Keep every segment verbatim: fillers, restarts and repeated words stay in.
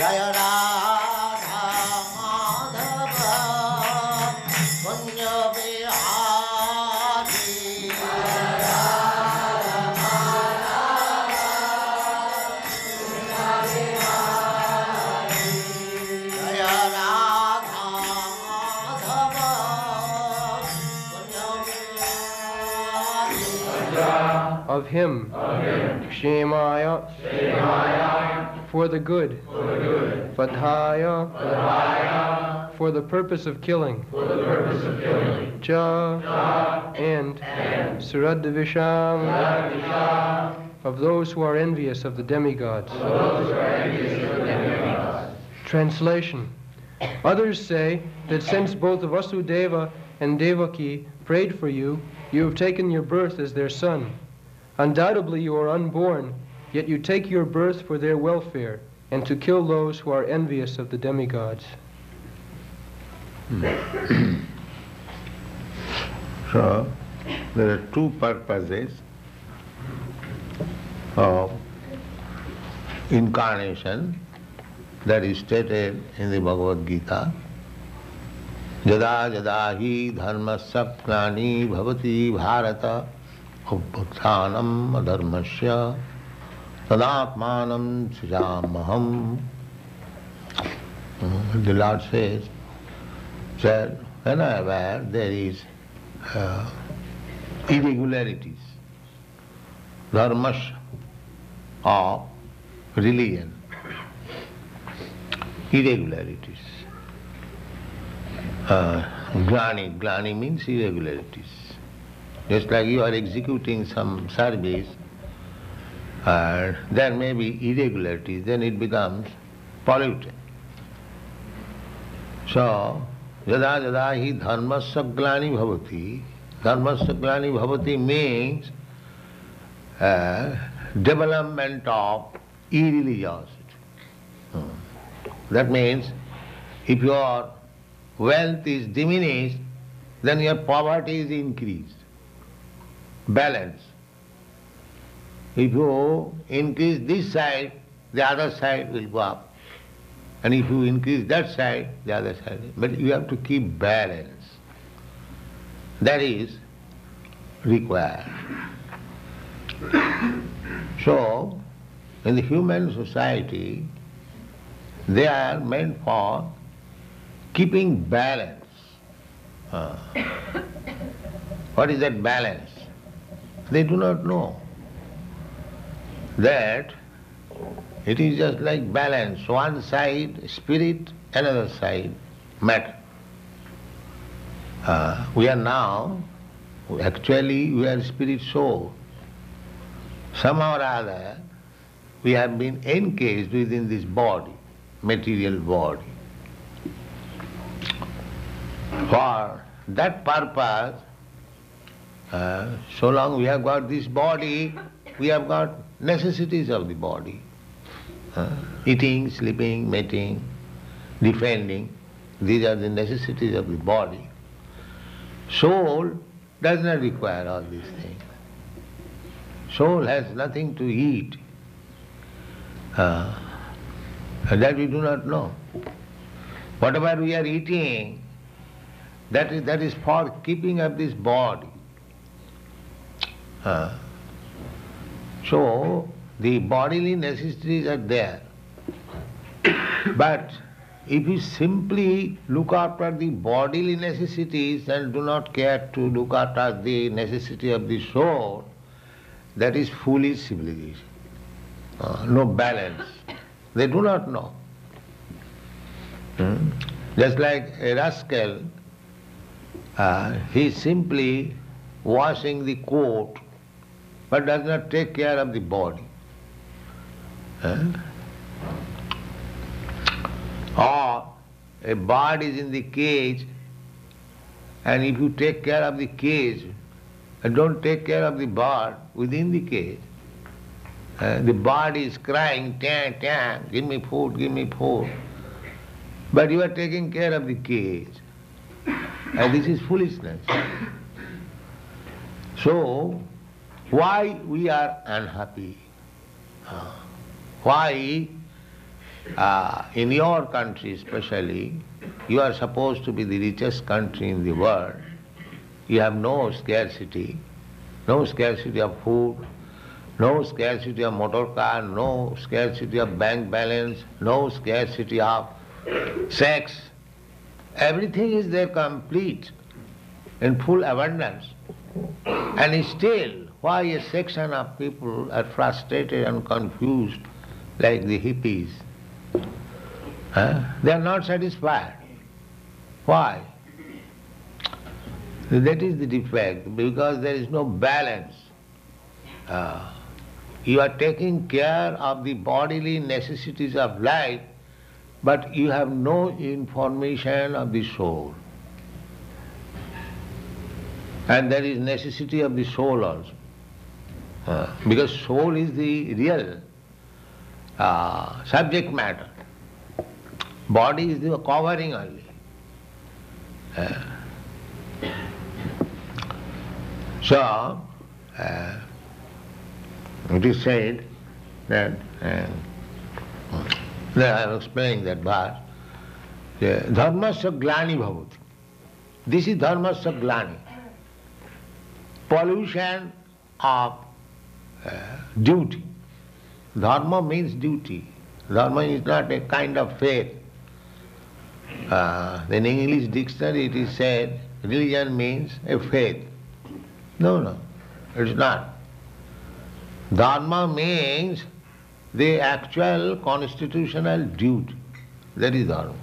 Jaya Radha Madhava Kunja Bihari Jaya Radha Madhava Kunja Bihari Jaya Radha Madhava Kunja Bihari Of him, of him, Kshemaya, Kshemaya, for the good, for the good, Vadhaya, Vadhaya, for the purpose of killing, for the purpose of killing, Cha, Cha, and and Suradvisham, Radhisha, of those who are envious of the demigods. for those who are envious of the demigods. Translation. Others say that since both Vasudeva and Devaki prayed for you, you have taken your birth as their son. Undoubtedly you are unborn, yet you take your birth for their welfare and to kill those who are envious of the demigods. So, there are two purposes of incarnation that is stated in the Bhagavad Gita. Jada jada hi dharmasya klani bhavati bharata upputhanam adharmasya tadatmanam sujamaham. The Lord says that whenever there is uh, irregularities, dharmasya of religion, irregularities, Uh, glani, glani means irregularities. Just like you are executing some service, uh, there may be irregularities, then it becomes polluted. So, jada jada hi dharmasya glani bhavati. Dharmasya glani bhavati means uh, development of irreligiosity. Hmm. That means if your wealth is diminished, then your poverty is increased. Balance. If you increase this side, the other side will go up. And if you increase that side, the other side. But you have to keep balance. That is required. So, in the human society, they are meant for keeping balance. Uh, what is that balance? They do not know. That it is just like balance. One side spirit, another side matter. Uh, we are now, actually we are spirit soul. Somehow or other, we have been encased within this body, material body. For that purpose, uh, so long we have got this body, we have got necessities of the body. Uh, eating, sleeping, mating, defending, these are the necessities of the body. Soul does not require all these things. Soul has nothing to eat. Uh, that we do not know. Whatever we are eating, That is, that is for keeping up this body. Uh, so, the bodily necessities are there. But if you simply look after the bodily necessities and do not care to look after the necessity of the soul, that is foolish civilization. Uh, no balance. They do not know. Hmm? Just like a rascal, Uh, he is simply washing the coat but does not take care of the body. Uh, or a bird is in the cage, and if you take care of the cage and don't take care of the bird within the cage, uh, the bird is crying, tang, tang, give me food, give me food. But you are taking care of the cage. And this is foolishness. So, why we are unhappy? Why uh, in your country especially, you are supposed to be the richest country in the world. You have no scarcity, no scarcity of food, no scarcity of motor car, no scarcity of bank balance, no scarcity of sex. Everything is there complete, in full abundance. And still, why a section of people are frustrated and confused like the hippies? Huh? They are not satisfied. Why? That is the defect, because there is no balance. Uh, you are taking care of the bodily necessities of life, but you have no information of the soul. And there is necessity of the soul also. Uh, because soul is the real uh, subject matter. Body is the covering only. Uh, so, uh, it is said that, uh, that I am explaining that verse, dharmasya glani bhavati. This is dharmasya glani. Pollution of uh, duty. Dharma means duty. Dharma is not a kind of faith. Uh, in English dictionary it is said religion means a faith. No, no, it is not. Dharma means the actual constitutional duty. That is dharma.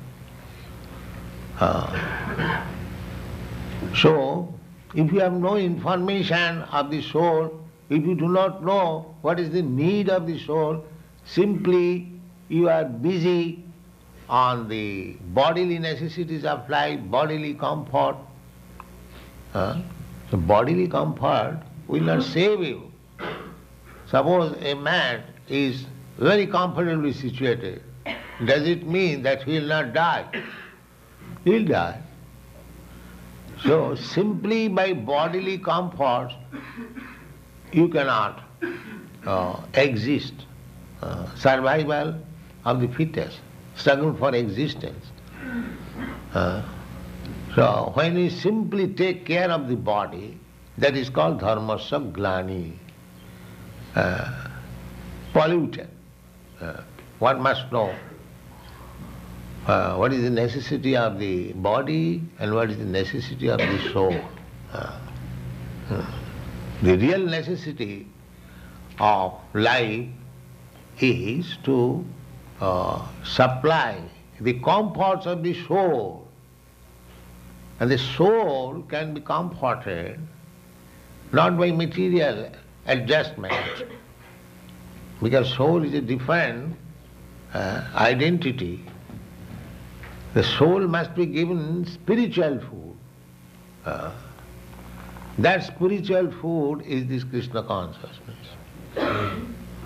Uh, so, if you have no information of the soul, if you do not know what is the need of the soul, simply you are busy on the bodily necessities of life, bodily comfort. Uh, so bodily comfort will not save you. Suppose a man is very comfortably situated, does it mean that he will not die? He will die. So simply by bodily comforts you cannot uh, exist. Uh, survival of the fittest, struggle for existence. Uh, so when we simply take care of the body, that is called dharmasya glani, uh, polluted. Uh, one must know uh, what is the necessity of the body and what is the necessity of the soul. Uh, uh, the real necessity of life is to uh, supply the comforts of the soul. And the soul can be comforted not by material adjustment, because soul is a different uh, identity. The soul must be given spiritual food. Uh, that spiritual food is this Krishna consciousness.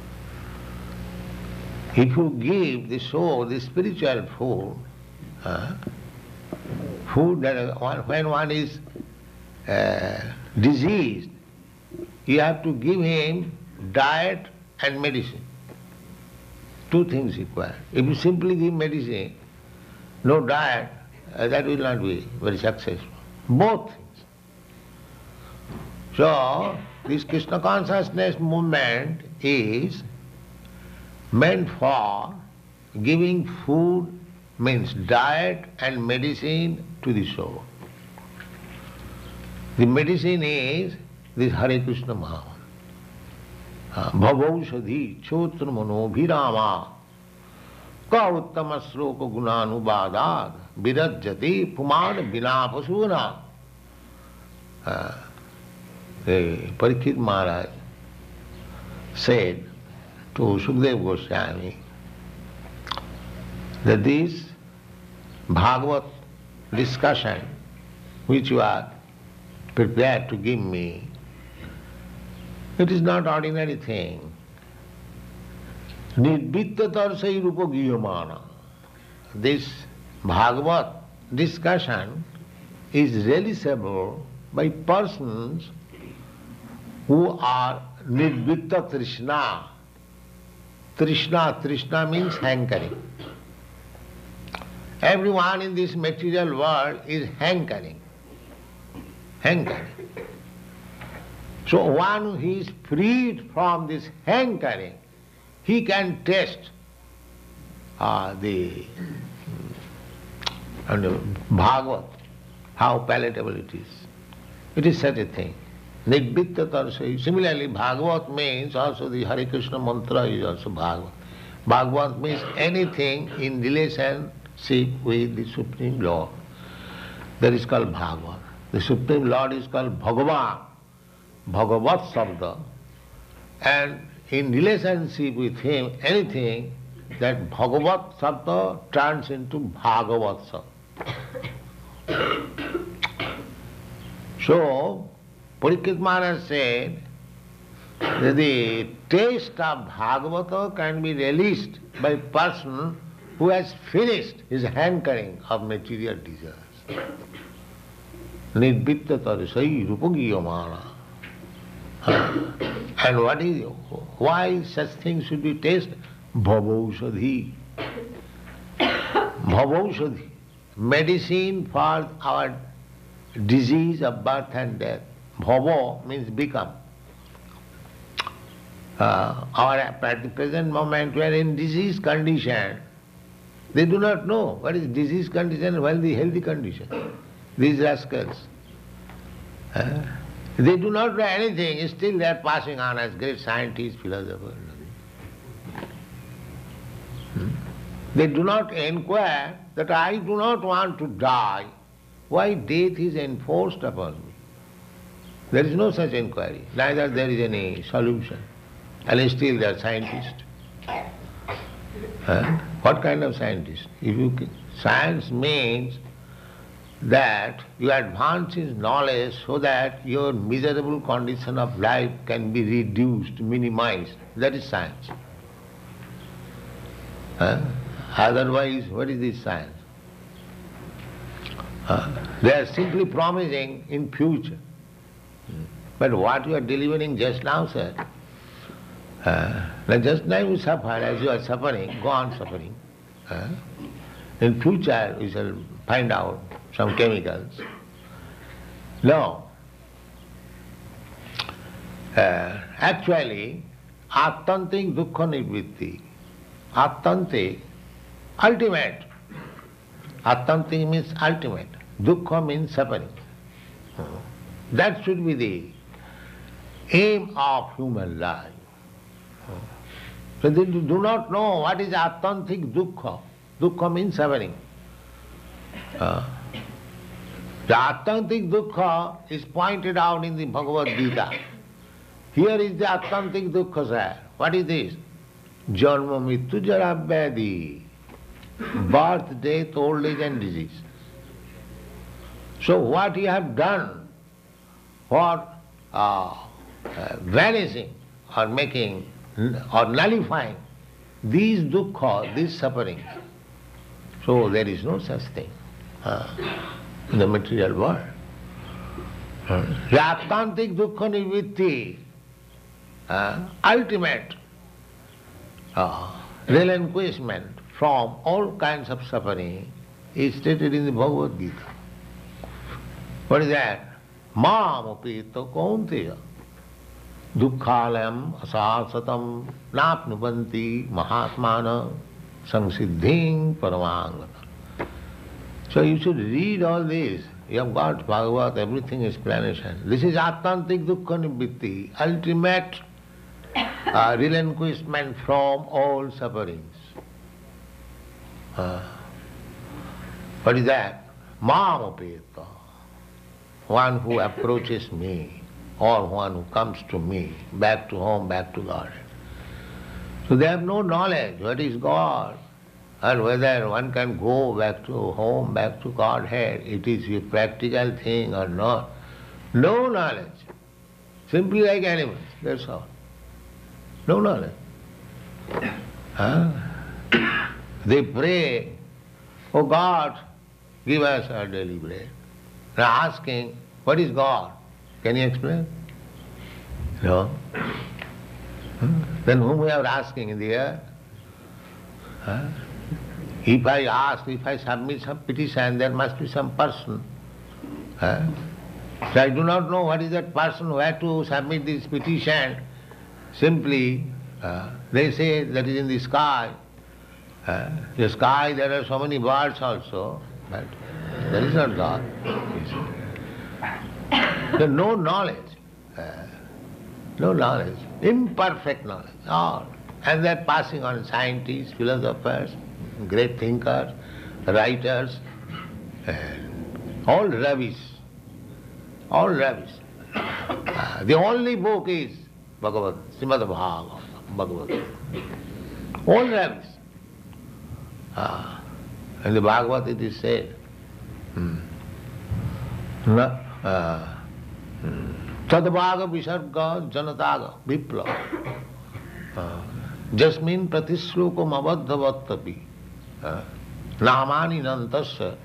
If you give the soul the spiritual food, uh, food that one, when one is uh, diseased, you have to give him diet and medicine. Two things required. If you simply give medicine, no diet, uh, that will not be very successful. Both things. So, this Krishna consciousness movement is meant for giving food, means diet and medicine to the soul. The medicine is this Hare Krishna Mahamantra. Bhavaushadhi chotra mano bhirama ka uttama sloka gunanubadad virajyati puman vinapasuna. Parikshit Maharaj said to Sukadeva Goswami that this Bhagavat discussion which you are prepared to give me, it is not ordinary thing. Nirvittatarsai rupa giyamana. This Bhagavat discussion is realizable by persons who are nirvitta trishna. Trishna. Trishna means hankering. Everyone in this material world is hankering. Hankering. So one who is freed from this hankering, he can taste uh, the uh, Bhagavat, how palatable it is. It is such a thing. Nidvitta tarsai. Similarly, Bhagavat means also the Hare Krishna mantra is also Bhagavat. Bhagavat means anything in relationship with the Supreme Lord. That is called Bhagavat. The Supreme Lord is called Bhagavan, Bhagavat Sabda. And in relationship with him, anything, that Bhagavat Sabda turns into Bhagavat Sabda. So, Parikshit Maharaj said that the taste of Bhagavata can be relished by a person who has finished his hankering of material desires. Nidvitta tarisai rupagiyamana. And what is, why such things should be tasted? Bhavaushadhi. Bhavaushadhi. Medicine for our disease of birth and death. Bhava means become. Uh, our, at the present moment we are in disease condition. They do not know what is disease condition, what is the healthy condition. These rascals. Uh, they do not know anything, still they are passing on as great scientists, philosophers. Hmm? They do not inquire that I do not want to die. Why death is enforced upon me? There is no such inquiry, neither there is any solution. And still they are scientists. Huh? What kind of scientist? If you, science means that you advance in knowledge so that your miserable condition of life can be reduced, minimized. That is science. Huh? Otherwise, what is this science? Uh, they are simply promising in future. But what you are delivering just now, sir, uh, now just now you suffer, as you are suffering, go on suffering. Uh, in future we shall find out some chemicals. No. Uh, actually, attantik dukkha nivritti. Attantik, ultimate. Attantik means ultimate. Dukkha means suffering. That should be the aim of human life. So they do not know what is attantik dukkha. Dukkha means suffering. Uh, the attantik dukkha is pointed out in the Bhagavad Gita. Here is the attantik dukkha, sir. What is this? Janma mittu jara vyadhi. Birth, death, old age and disease. So what you have done for uh, uh, vanishing or making or nullifying these dukkha, these sufferings. So there is no such thing uh, in the material world. The attantik dukkha nivritti, uh, ultimate uh, relinquishment from all kinds of suffering is stated in the Bhagavad Gita. What is that? Mam apita kaunteya dukkhalayam asasatam napnubanti mahatmana samsiddhing paramangata. So you should read all this. You have got Bhagavad, everything explanation. This is attantik dukkha nivritti, ultimate uh, relinquishment from all sufferings. Uh, what is that? Mam apita. One who approaches me, or one who comes to me, back to home, back to God. So they have no knowledge what is God, and whether one can go back to home, back to Godhead, it is a practical thing or not. No knowledge. Simply like animals, that's all. No knowledge. Huh? They pray, oh God, give us our daily bread. They are asking, what is God? Can you explain? No. Then whom we are asking in the air? Huh? If I ask, if I submit some petition, there must be some person. Huh? So I do not know what is that person, where to submit this petition. Simply, uh, they say that is in the sky. Uh, the sky, there are so many birds also, but there is not God. There is no knowledge. Uh, no knowledge. Imperfect knowledge. All. And they are passing on scientists, philosophers, great thinkers, writers, and all rubbish. All rubbish. Uh, the only book is Bhagavad, Srimad Bhagavatam, Bhagavatam. All rubbish. Uh, in the Bhagavad it is said, hmm, na, uh, Tadvaga Visarga Janataga Vipla Jasmin Pratishlokam Abadhavatapi Namani Nantasya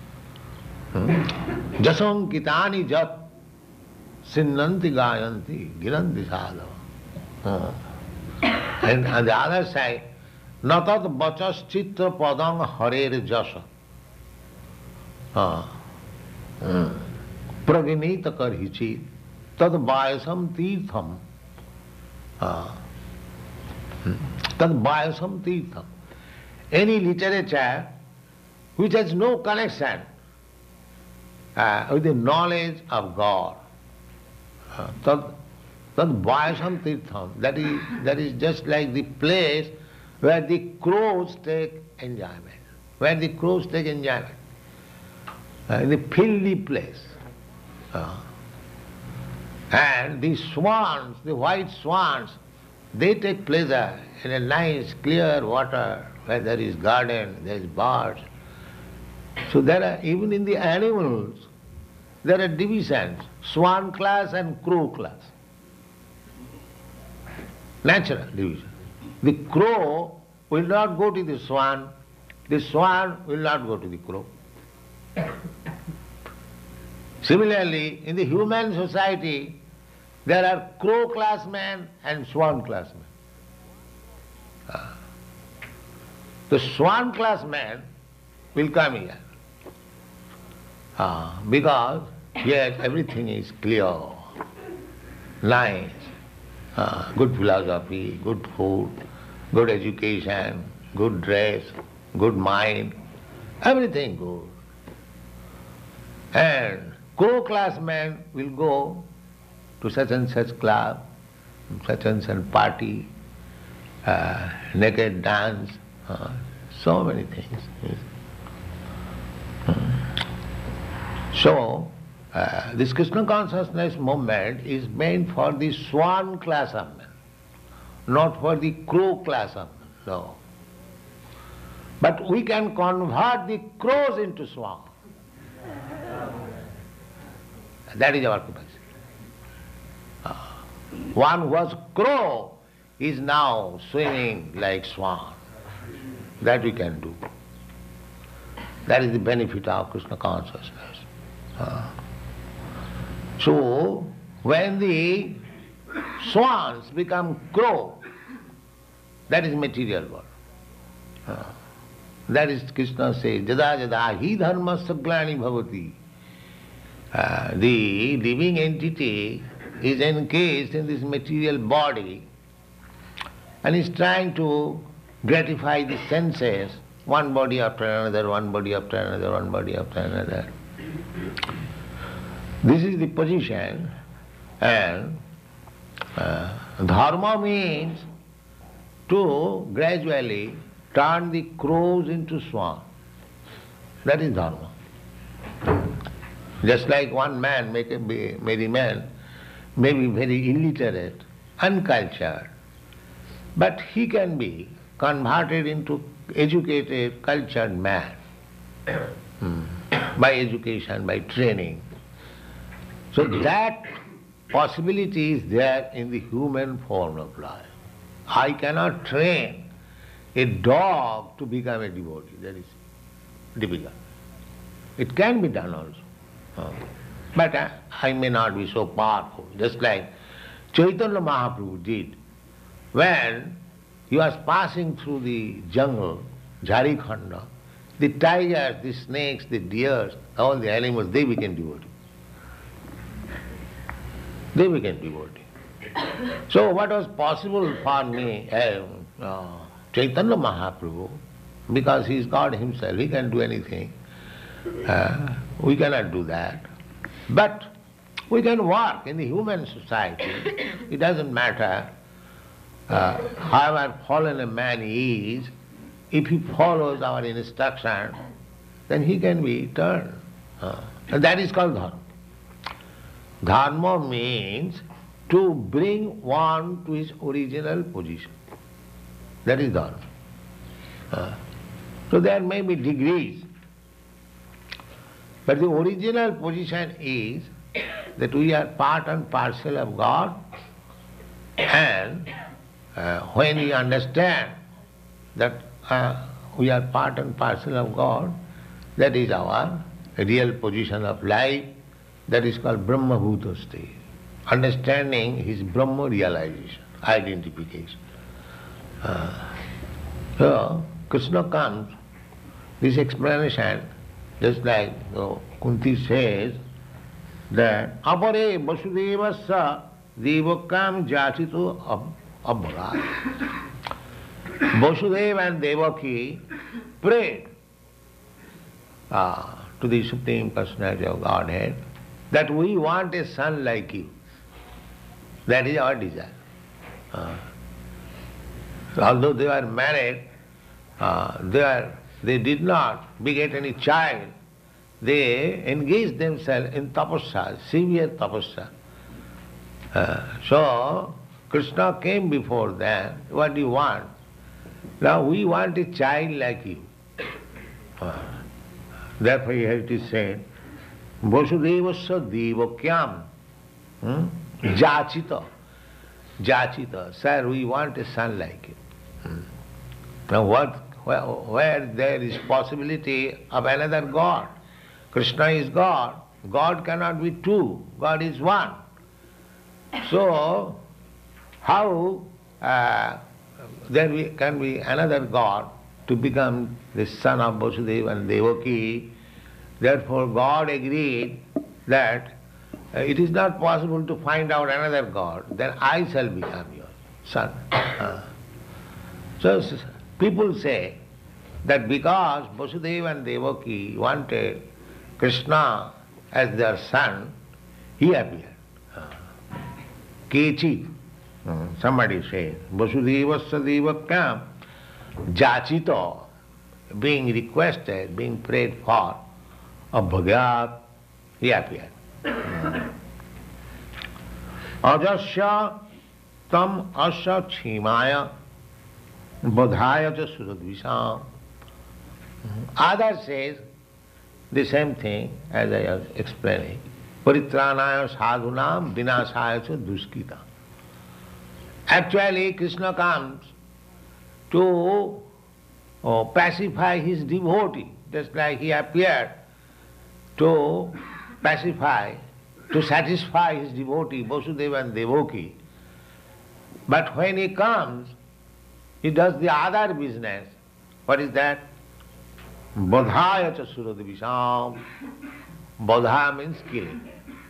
Jasam Kitani Jat Sinnanti Gayanti Giranti Sadhava. And on the other side, Natat Bachas Chitra Padang Harer Jasa Pravinita Karhichi Tad Bayasam Tirtham Tad Bayasam Tirtham. Any literature which has no connection uh, with the knowledge of God, uh, Tad Tad Bayasam Tirtham, that is, that is just like the place where the crows take enjoyment, where the crows take enjoyment, uh, in the filthy place. Uh, and the swans, the white swans, they take pleasure in a nice clear water where there is garden, there is birds. So there are, even in the animals, there are divisions, swan class and crow class. Natural division. The crow will not go to the swan, the swan will not go to the crow. Similarly, in the human society, there are crow class men and swan class men. Uh, the swan class men will come here uh, because yes, everything is clear, nice, uh, good philosophy, good food, good education, good dress, good mind, everything good. And crow class men will go to such and such club, such and such party, uh, naked dance, uh, so many things. So, uh, this Krishna consciousness movement is meant for the swan class of men, not for the crow class of men, no. But we can convert the crows into swans. That is our capacity. Uh, one who was crow is now swimming like swan. That we can do. That is the benefit of Krishna consciousness. Uh, so, when the swans become crow, that is material world. Uh, that is Krishna says, Jada jada hi dharma saglani bhavati. Uh, the living entity is encased in this material body and is trying to gratify the senses, one body after another, one body after another, one body after another. This is the position, and uh, dharma means to gradually turn the crows into swans. That is dharma. Just like one man, may be, maybe man, may be very illiterate, uncultured, but he can be converted into educated, cultured man hmm. by education, by training. So that possibility is there in the human form of life. I cannot train a dog to become a devotee. That is difficult. It can be done also. Uh, but uh, I may not be so powerful, just like Chaitanya Mahaprabhu did. when he was passing through the jungle, Jharikhanda, the tigers, the snakes, the deers, all the animals, they became devotees. They became devotees. So what was possible for me, uh, uh, Chaitanya Mahaprabhu, because he is God himself, he can do anything. Uh, we cannot do that. But we can work in the human society. It doesn't matter uh, however fallen a man is, if he follows our instruction, then he can be turned. Uh, and that is called dharma. Dharma means to bring one to his original position. That is dharma. Uh, so there may be degrees, but the original position is that we are part and parcel of God, and uh, when we understand that uh, we are part and parcel of God, that is our real position of life, that is called Brahma Bhuta state. Understanding his Brahma realization, identification. Uh, so, Krishna comes, this explanation, just like you know, Kunti says, that apare vasudevasya devakam jachito abhagat. Vasudeva and Devaki prayed uh, to the Supreme Personality of Godhead that we want a son like you. That is our desire. Uh, although they were married, uh, they, are, they did not beget any child. They engaged themselves in tapasya, severe tapasya. Uh, so, Krishna came before them. What do you want? Now we want a child like you. Uh, therefore it is said, Vasudevasya devakyam hmm? jachita. Jachita. Sir, we want a son like you. Hmm. Now what, where, where there is possibility of another God? Krishna is God. God cannot be two. God is one. So, how uh, there can be another God to become the son of Vasudeva and Devaki? Therefore, God agreed that uh, it is not possible to find out another God. Then I shall become your son. Uh. So, people say that because Vasudeva and Devaki wanted Krishna as their son, he appeared. Kechi, somebody says, Vasudevasya devakam jachito, being requested, being prayed for, abhagat, he appeared. Ajasya tam asya chimaya bodhaya cha suradvisham. Other says the same thing as I was explaining. Paritranaya sadhunam vinasaya cha duskita. Actually, Krishna comes to oh, pacify his devotee, just like he appeared to pacify, to satisfy his devotee, Vasudeva and Devaki. But when he comes, he does the other business. What is that? Bodhaya cha suradvisham. Bodha means killing.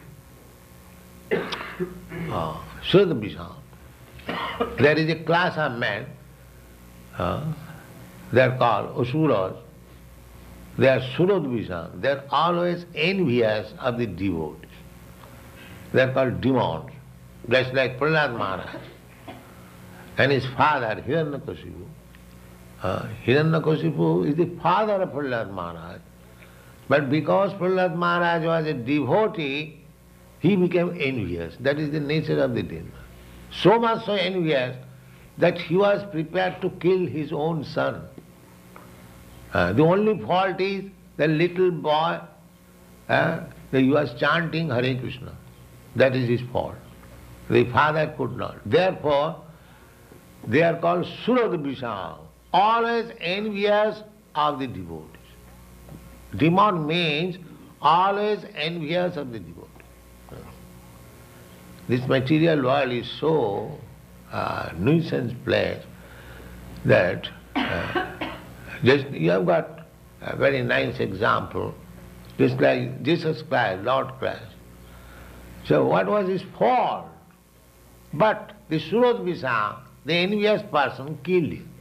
Uh, suradvisham. There is a class of men, uh, they are called asuras. They are suradvisham. They are always envious of the devotees. They are called demons. Just like Prahlad Maharaj and his father Hiranyakashipu. Uh, Hiranyakashipu is the father of Prahlad Maharaj. But because Prahlad Maharaj was a devotee, he became envious. That is the nature of the demon. So much so envious that he was prepared to kill his own son. Uh, the only fault is the little boy, uh, he was chanting Hare Krishna. That is his fault. The father could not. Therefore, they are called Suradvisham, always envious of the devotees. Demon means always envious of the devotee. This material world is so uh, nuisance place that uh, just you have got a very nice example, just like Jesus Christ, Lord Christ. So what was his fault? But the Surodvisa, the envious person, killed him.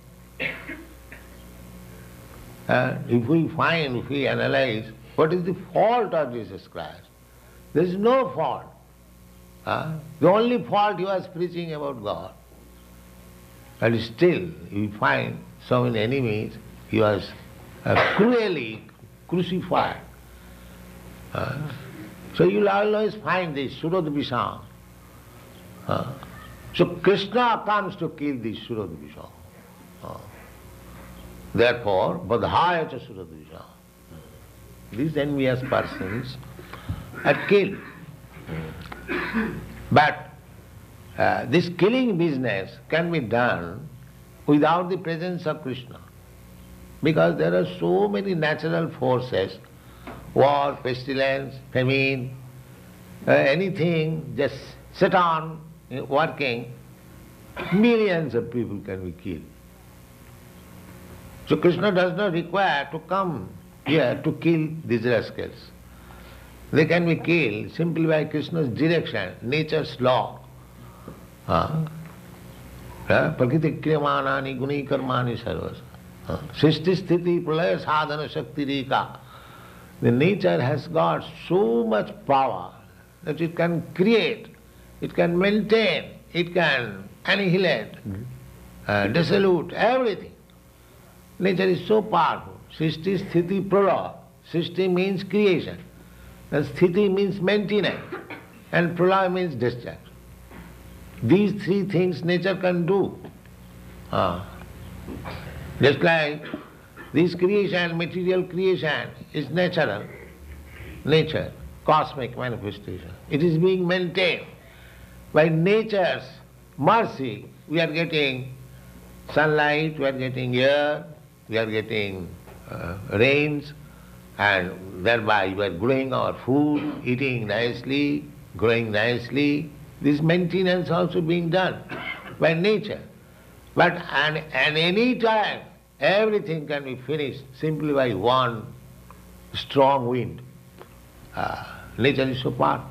Uh, if we find, if we analyze, what is the fault of Jesus Christ? There is no fault. Uh, the only fault he was preaching about God. And still, we find so many enemies, he was uh, cruelly crucified. Uh, so you will always find this Surodvisa. Uh, so Krishna comes to kill this Surodvisa. Uh, therefore, Badhaya cha Surodvisa. These envious persons are killed. But uh, this killing business can be done without the presence of Krishna. Because there are so many natural forces, war, pestilence, famine, uh, anything, just sit on uh, working, millions of people can be killed. So Krishna does not require to come here to kill these rascals. They can be killed simply by Krishna's direction, nature's law. Prakriti kriyamanani guni karmani sarvas. Srishti sthiti pralaya sadhana shakti rika. The nature has got so much power that it can create, it can maintain, it can annihilate, uh, dissolute everything. Nature is so powerful. Srishti sthiti pralaya. Srishti means creation. And sthiti means maintenance. And pralaya means discharge. These three things nature can do. Ah. Just like this creation, material creation is natural, nature, cosmic manifestation. It is being maintained. By nature's mercy, we are getting sunlight, we are getting air, we are getting uh, rains, and thereby we are growing our food, eating nicely, growing nicely. This maintenance also being done by nature. But and, and any time, everything can be finished simply by one strong wind. Uh, nature is so powerful.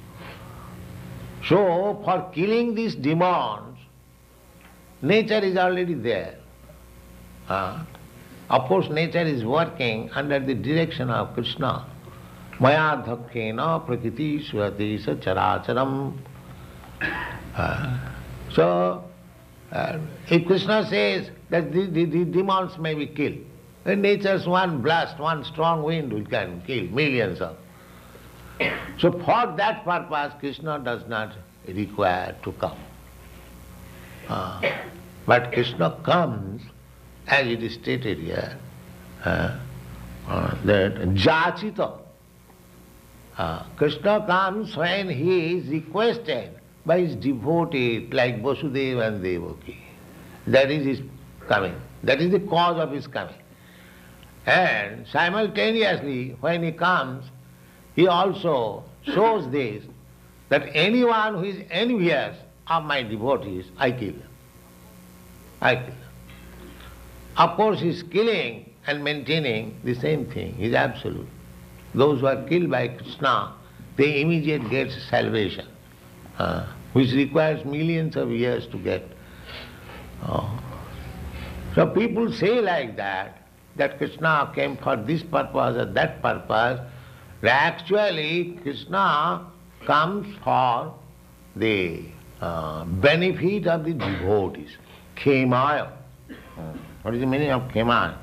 So, for killing these demons, nature is already there. Uh, of course, nature is working under the direction of Krishna. Maya dhakkena prakriti swati sa characharam. Uh, so, uh, if Krishna says that the, the, the demons may be killed, then nature's one blast, one strong wind will can kill millions of. So for that purpose, Krishna does not require to come. Uh, but Krishna comes, as it is stated here, uh, uh, that jachita. Uh, Krishna comes when he is requested by his devotees like Vasudeva and Devaki. That is his coming. That is the cause of his coming. And simultaneously, when he comes, he also shows this, that anyone who is envious of my devotees, I kill them. I kill them. Of course, he is killing and maintaining the same thing. He is absolute. Those who are killed by Krishna, they immediately get salvation, uh, which requires millions of years to get. Uh, so people say like that, that Krishna came for this purpose or that purpose. Actually, Krishna comes for the uh, benefit of the devotees. Khemaya. What is the meaning of khemaya?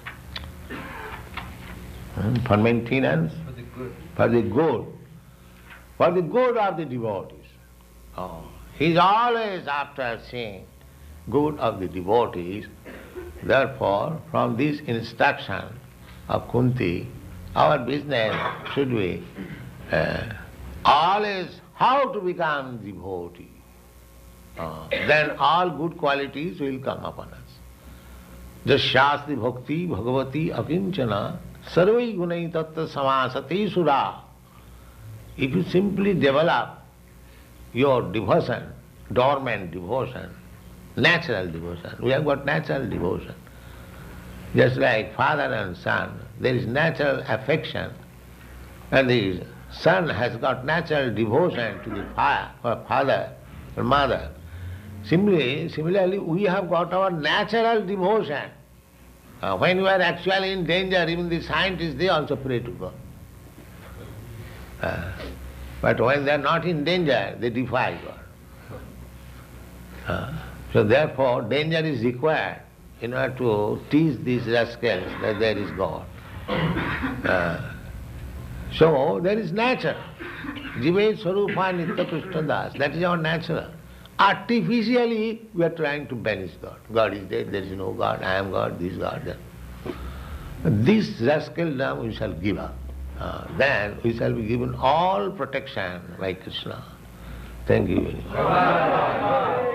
Hmm? For maintenance? For the good. For the good. For the good of the devotees. Oh. He is always after seeing good of the devotees. Therefore, from this instruction of Kunti, our business should be uh, always how to become devotee. Uh, then all good qualities will come upon us. Jasyasti bhakti bhagavati akinchana sarvai gunai tatta samasati sura. If you simply develop your devotion, dormant devotion, Natural devotion. We have got natural devotion. Just like father and son, there is natural affection, and the son has got natural devotion to the fa- or father or mother. Similarly, similarly, we have got our natural devotion. Uh, when we are actually in danger, even the scientists, they also pray to God. Uh, but when they are not in danger, they defy God. Uh, so therefore, danger is required in order to teach these rascals that there is God. Uh, so there is nature. Jive Swarupa Nitya Krishna Das. That is our natural. Artificially, we are trying to banish God. God is dead, there is no God, I am God, this God, that. This rascal now we shall give up. Uh, then we shall be given all protection by Krishna. Thank you very much.